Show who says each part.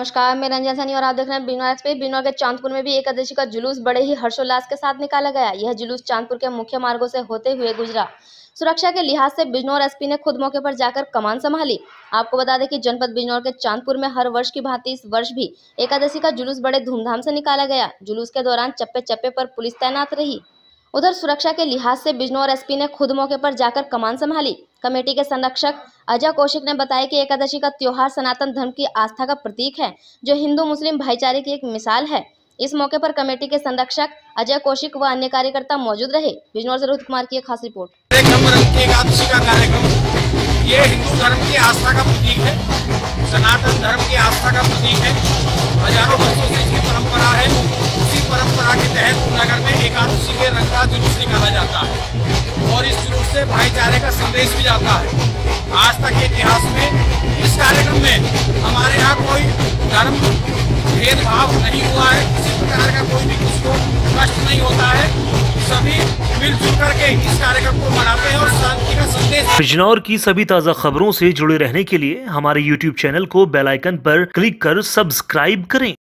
Speaker 1: नमस्कार, मैं रंजन सैनी और आप देख रहे हैं बिजनौर एक्सप्रेस। बिजनौर के चांदपुर में भी एकादशी का जुलूस बड़े ही हर्षोल्लास के साथ निकाला गया। यह जुलूस चांदपुर के मुख्य मार्गों से होते हुए गुजरा। सुरक्षा के लिहाज से बिजनौर एसपी ने खुद मौके पर जाकर कमान संभाली। आपको बता दें कि जनपद बिजनौर के चांदपुर में हर वर्ष की भांति इस वर्ष भी एकादशी का जुलूस बड़े धूमधाम से निकाला गया। जुलूस के दौरान चप्पे चप्पे पर पुलिस तैनात रही। उधर सुरक्षा के लिहाज से बिजनौर एसपी ने खुद मौके पर जाकर कमान संभाली। कमेटी के संरक्षक अजय कौशिक ने बताया कि एकादशी का त्योहार सनातन धर्म की आस्था का प्रतीक है, जो हिंदू मुस्लिम भाईचारे की एक मिसाल है। इस मौके पर कमेटी के संरक्षक अजय कौशिक व अन्य कार्यकर्ता मौजूद रहे। बिजनौर से रोहित कुमार की एक खास रिपोर्ट।
Speaker 2: एकादशी का कार्यक्रम ये हिंदू धर्म की आस्था का प्रतीक है, सनातन धर्म की आस्था का प्रतीक है। हजारों वर्षों से इसकी परंपरा है। उसी परंपरा के तहत नगर में एकादशी के रंग का जुलूस निकाला जाता है और इस जुलूस से भाईचारे का संदेश भी जाता है। आज तक के इतिहास में इस कार्यक्रम में हमारे यहाँ कोई धर्म भेदभाव नहीं हुआ है। किसी प्रकार का कोई भी किसी को कष्ट नहीं होता है। सभी मिलजुल करके इस कार्यक्रम को मनाते हैं और शांति का संदेश।
Speaker 3: बिजनौर की सभी ताज़ा खबरों से जुड़े रहने के लिए हमारे YouTube चैनल को बेल आइकन पर क्लिक कर सब्सक्राइब करें।